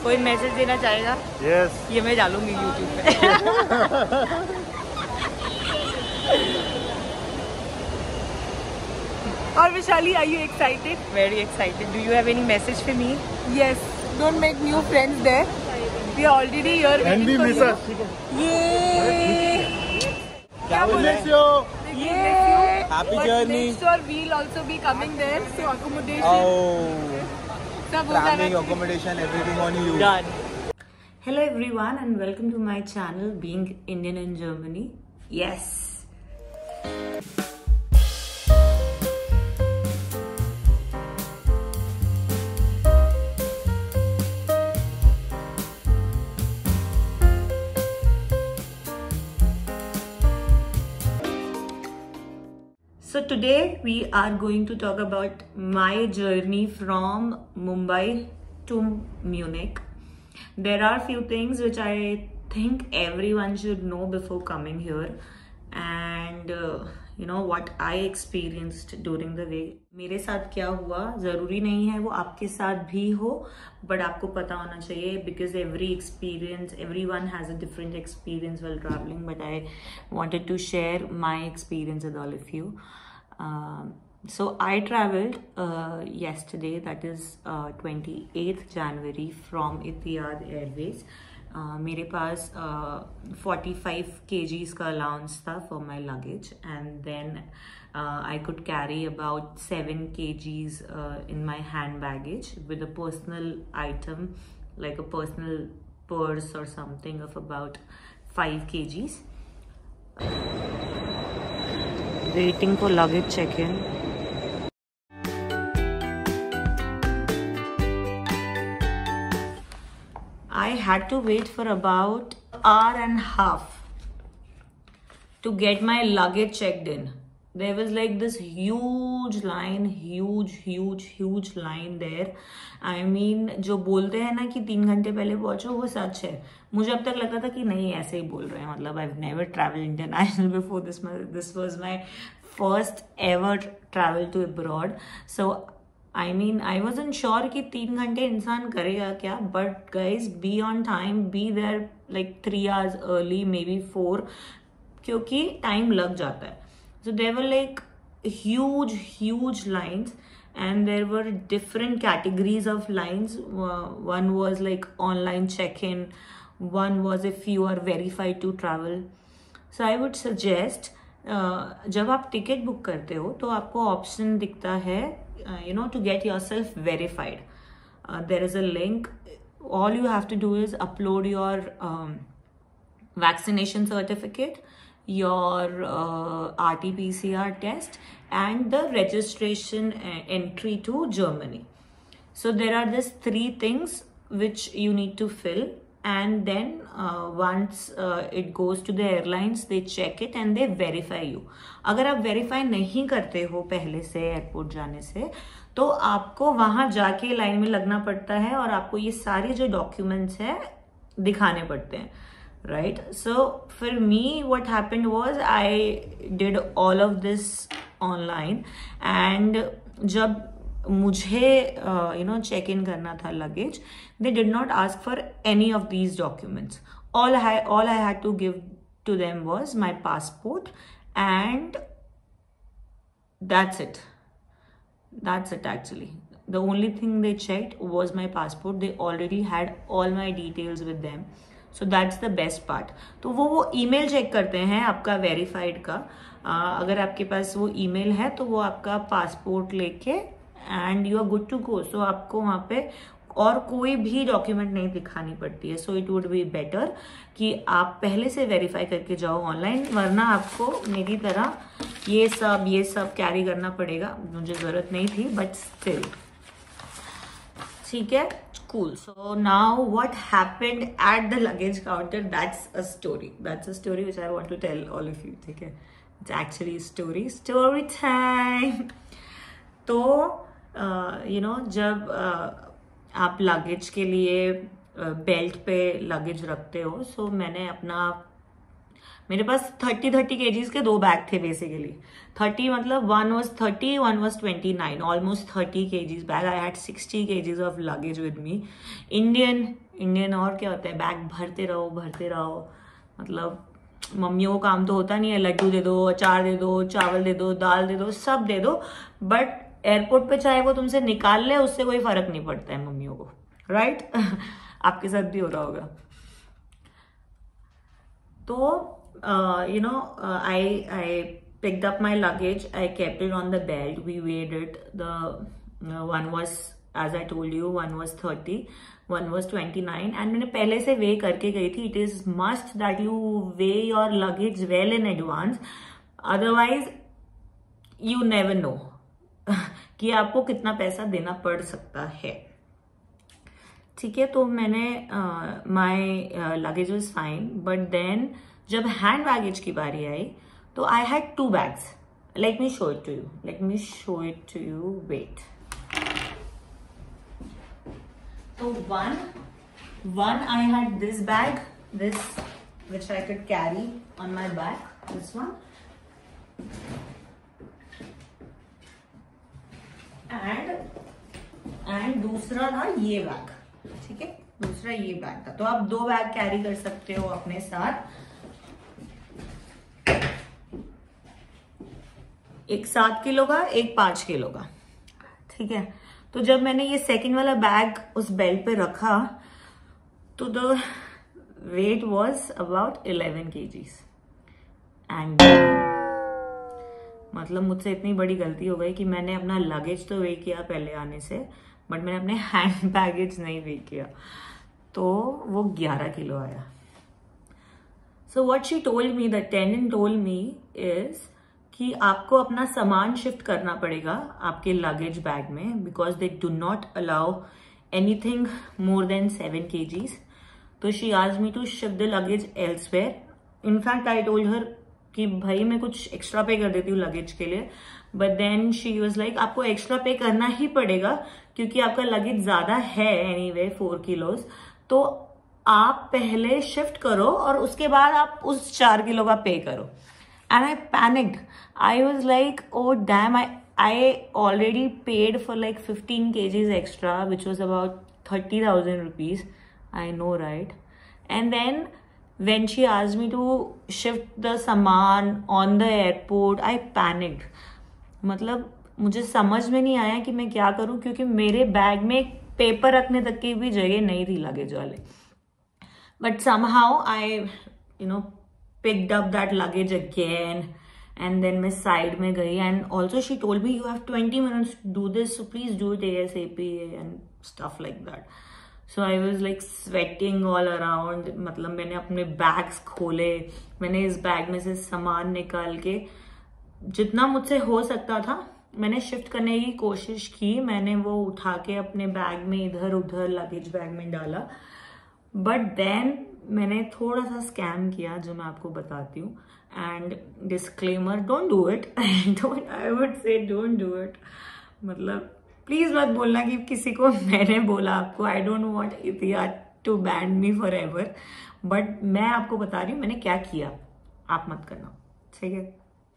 कोई मैसेज देना चाहेगा? Yes. ये मैं डालूंगी YouTube पे। और Vishali, are you excited? Very excited. Do you have any message for me? Yes. Don't make new friends there. We are already here And we waiting miss for us. you. Yay! क्या बोले? Bless you. Yay! Happy But journey. make sure we'll also be coming there. So accommodation. Oh, सब हो जाना traveling, चाहिए. accommodation, everything on you. Done. Hello everyone and welcome to my channel Being Indian in Germany. Yes. So today we are going to talk about my journey from Mumbai to Munich. There are few things which I think everyone should know before coming here, and you know what I experienced during the way. मेरे साथ क्या हुआ जरूरी नहीं है वो आपके साथ भी हो, but आपको पता होना चाहिए because everyone has a different experience while traveling. But I wanted to share my experience with all of you. So I traveled yesterday, that is 28th January from Etihad Airways. मेरे पास 45 kgs का allowance था for my luggage, and then I could carry about 7 kgs in my hand baggage with a personal item like a personal purse or something of about 5 kgs. Waiting for luggage check-in. I had to wait for about an hour and a half to get my luggage checked in. There was like this huge line there. I mean, जो बोलते हैं ना कि 3 घंटे पहले पहुंचो, वो सच है. मुझे अब तक लगा था कि नहीं ऐसे ही बोल रहे हैं. मतलब I've never traveled international before. This was my first ever travel to abroad. So I mean, I wasn't sure कि 3 घंटे इंसान करेगा क्या. But guys, be on time, be there like 3 hours early, maybe 4, क्योंकि time लग जाता है. So there were like huge lines, and there were different categories of lines. One was like online check-in, one was if you are verified to travel. So I would suggest जब आप ticket book करते हो तो आपको option दिखता है to get yourself verified. There is a link. All you have to do is upload your vaccination certificate, your RT-PCR test, and the registration entry to Germany. So there are these 3 things which you need to fill, and then once it goes to the airlines, they check it and they verify you. अगर आप verify नहीं करते हो पहले से airport जाने से, तो आपको वहां जाके लाइन में लगना पड़ता है और आपको ये सारे जो डॉक्यूमेंट्स है दिखाने पड़ते हैं. Right? So for me, what happened was I did all of this online, and जब मुझे check in करना था luggage, they did not ask for any of these documents. All I had to give to them was my passport, and that's it. That's it actually. The only thing they checked was my passport. They already had all my details with them. So that's the best part. तो वो email check करते हैं आपका verified का. अगर आपके पास वो email है तो वो आपका पासपोर्ट लेके and you are good to go. So आपको वहाँ पे और कोई भी डॉक्यूमेंट नहीं दिखानी पड़ती है. So it would be better कि आप पहले से वेरीफाई करके जाओ ऑनलाइन, वरना आपको मेरी तरह ये सब कैरी करना पड़ेगा. मुझे ज़रूरत नहीं थी, बट स्टिल ठीक है. Cool. So now what happened at the luggage counter, that's a story which I want to tell all of you. ठीक है, it's actually a story time. तो जब आप लगेज के लिए बेल्ट पे लगेज रखते हो, सो मैंने मेरे पास 30 kgs के 2 बैग थे बेसिकली. 30 मतलब one was 30, one was 29, almost 30 kgs bag. I had 60 kgs of luggage with me. Indian Indian और क्या होता है, बैग भरते रहो भरते रहो। मतलब मम्मियों को काम तो होता नहीं है, लड्डू दे दो, अचार दे दो, चावल दे दो, दाल दे दो, सब दे दो, बट एयरपोर्ट पे चाहे वो तुमसे निकाल ले उससे कोई फर्क नहीं पड़ता है मम्मियों को, राइट? आपके साथ भी हो रहा होगा। तो you know I picked up my luggage, I kept it on the belt, we weighed it, the one was, as I told you, one was 30, one was 29, and मैंने पहले से weigh करके गई थी. It is must that you weigh your luggage well in advance, otherwise you never know कि आपको कितना पैसा देना पड़ सकता है. ठीक है, तो मैंने my luggage was fine, but then जब hand baggage की बारी आई तो I had 2 bags. Let me show it to you. Let me show it to you. Wait. So one I had this bag, this which I could carry on my back. This one. And दूसरा था ये bag. ठीक है, दूसरा ये bag था. तो आप 2 बैग कैरी कर सकते हो अपने साथ. एक 7 किलो का, एक 5 किलो का. ठीक है, तो जब मैंने ये सेकंड वाला बैग उस बेल्ट पे रखा तो the weight was about 11 kgs. And मतलब मुझसे इतनी बड़ी गलती हो गई कि मैंने अपना लगेज तो वे किया पहले आने से, बट मैंने अपने हैंड बैगेज नहीं वे किया, तो वो 11 किलो आया. So what she told me, the attendant told me is कि आपको अपना सामान शिफ्ट करना पड़ेगा आपके लगेज बैग में, because they do not allow anything more than 7 kgs. तो she asked me to shift the luggage elsewhere. In fact I told her कि भाई मैं कुछ एक्स्ट्रा पे कर देती हूँ लगेज के लिए, but then she was like आपको एक्स्ट्रा पे करना ही पड़ेगा क्योंकि आपका लगेज ज्यादा है एनीवे 4 kilos, तो आप पहले शिफ्ट करो और उसके बाद आप उस 4 किलो का पे करो. And I panicked. I was like, oh damn, I already paid for like 15 kgs extra, which was about 30,000 rupees. I know, right? And then when she asked me to shift the saman on the airport, I panicked. मतलब मुझे समझ में नहीं आया कि मैं क्या करूं, क्योंकि मेरे बैग में पेपर रखने तक की भी जगह नहीं थी लगेज वाले. But somehow I picked up that luggage again, and then मैं side में गई. And also she told me you have 20 minutes to do this, so please do it ASAP and stuff like that. So I was like sweating all around. मतलब मैंने अपने bags खोले, मैंने इस bag में से सामान निकाल के जितना मुझसे हो सकता था मैंने शिफ्ट करने की कोशिश की. मैंने वो उठा के अपने बैग में इधर उधर लगेज बैग में डाला, बट देन मैंने थोड़ा सा स्कैम किया जो मैं आपको बताती हूँ. And disclaimer, don't do it. I would say don't do it. मतलब प्लीज मत बोलना कि किसी को मैंने बोला आपको. I don't want Etihad to ban me forever, but मैं आपको बता रही हूँ मैंने क्या किया, आप मत करना. ठीक है,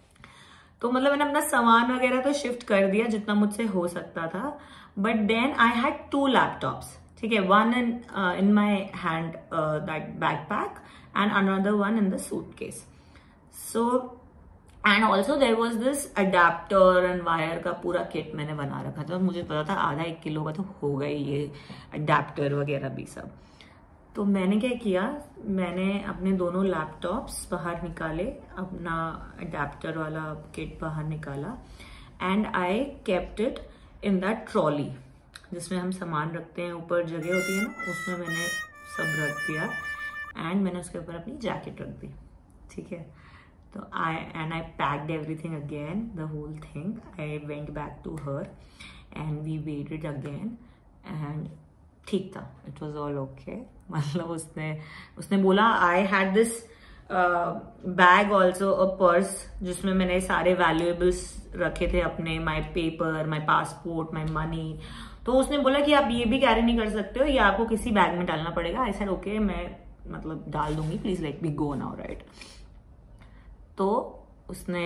तो मतलब मैंने अपना सामान वगैरह तो शिफ्ट कर दिया जितना मुझसे हो सकता था, but then I had 2 laptops. ठीक है, one in my hand, that backpack, and another one in the suitcase. So, and also there was this adapter and wire का पूरा किट मैंने बना रखा था. मुझे पता था आधा 1 किलो का तो होगा ही ये अडेप्टर वगैरह भी सब. तो मैंने क्या किया, मैंने अपने दोनों लैपटॉप्स बाहर निकाले, अपना अडेप्टर वाला किट बाहर निकाला, and I kept it in that trolley जिसमें हम सामान रखते हैं, ऊपर जगह होती है ना, उसमें मैंने सब रख दिया. एंड मैंने उसके ऊपर अपनी जैकेट रख दी. ठीक है, तो I packed everything again, the whole thing. I went back to her and we waited again and ठीक था, it was all okay. मतलब उसने बोला I had this bag also, a purse जिसमें मैंने सारे valuables रखे थे अपने, my paper, my passport, my money. तो उसने बोला कि आप ये भी कैरी नहीं कर सकते हो, ये आपको किसी बैग में डालना पड़ेगा. आई सेड ओके, मैं मतलब डाल दूंगी, please let me go now, right. तो उसने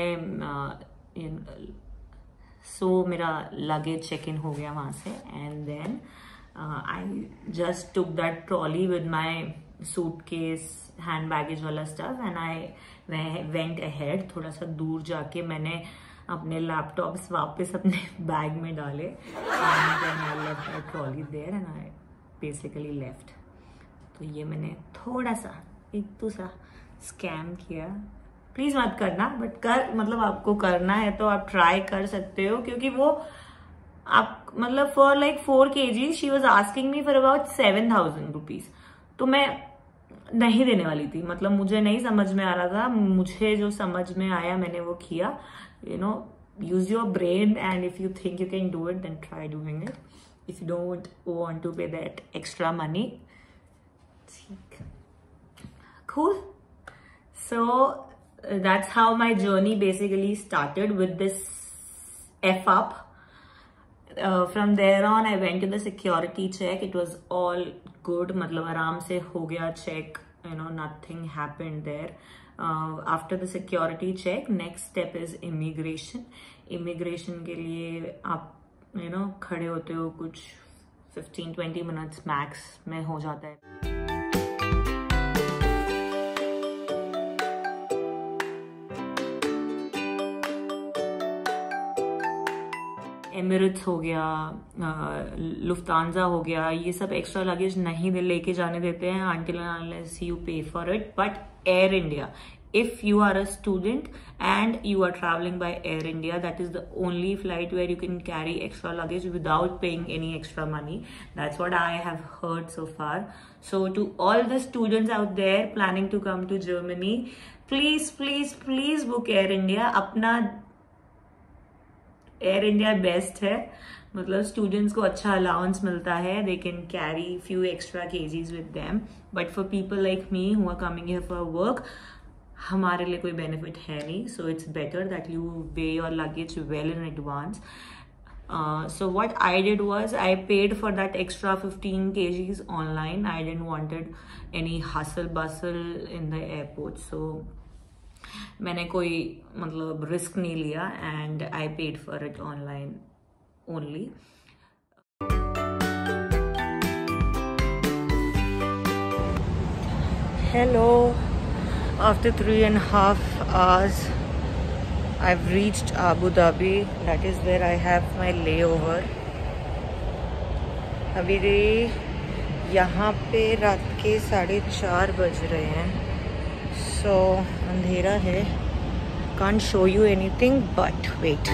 सो मेरा लगेज चेक इन हो गया वहां से, and then I just took that trolley with my suitcase, hand baggage वाला stuff, and I went ahead. थोड़ा सा दूर जाके मैंने अपने लैपटॉप्स वापस अपने बैग में डाले, and then I left that trolley there and I basically left. तो ये मैंने थोड़ा सा एक दूसरा स्कैम किया. प्लीज मत करना, बट कर मतलब आपको करना है तो आप ट्राई कर सकते हो, क्योंकि वो आप मतलब for like 4 kg she was asking me for about 7,000 rupees. तो मैं नहीं देने वाली थी, मतलब मुझे नहीं समझ में आ रहा था. मुझे जो समझ में आया मैंने वो किया. You know, use your brain, and if you think you can do it then try doing it. If you don't want to pay that extra money. Cool. So that's how my journey basically started, with this F up. From there on I went to the security check. It was all good, मतलब आराम से हो गया check, you know, nothing happened there. After the security check, next step is immigration. Immigration के लिए आप you know खड़े होते हो, कुछ 15-20 minutes max में हो जाता है. एमिरेट्स हो गया, लुफ्तांजा हो गया, ये सब एक्स्ट्रा लगेज नहीं लेके जाने देते हैं until and unless you pay for it. But Air India, if you are a student and you are traveling by Air India, that is the only flight where you can carry extra luggage without paying any extra money. That's what I have heard so far. So to all the students out there planning to come to Germany, please please please book Air India. अपना Air India best है, मतलब students को अच्छा allowance मिलता है. They can carry few extra kgs with them. But for people like me who are coming here for work, हमारे लिए कोई बेनिफिट है नहीं. So it's better that you pay your luggage well in advance. So what I did was I paid for that extra 15 kgs online. I didn't wanted any hustle bustle in the airport. So मैंने कोई मतलब risk नहीं लिया, and I paid for it online only. Hello, after 3.5 hours I've reached Abu Dhabi. That is where I have my layover. अभी यहाँ पे रात के 4:30 बज रहे हैं. So अंधेरा है, can't show you anything, but wait.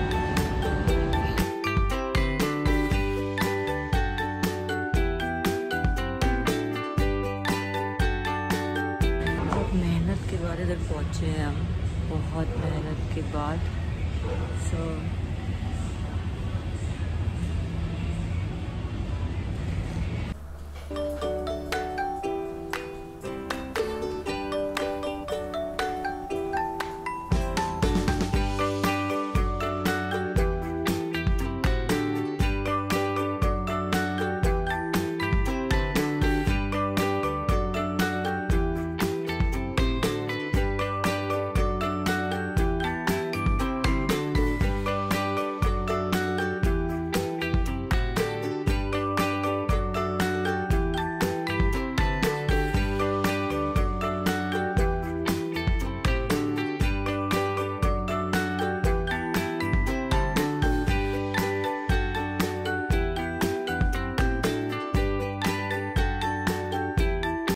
बहुत मेहनत के बाद इधर पहुँचे हैं हम, बहुत मेहनत के बाद. So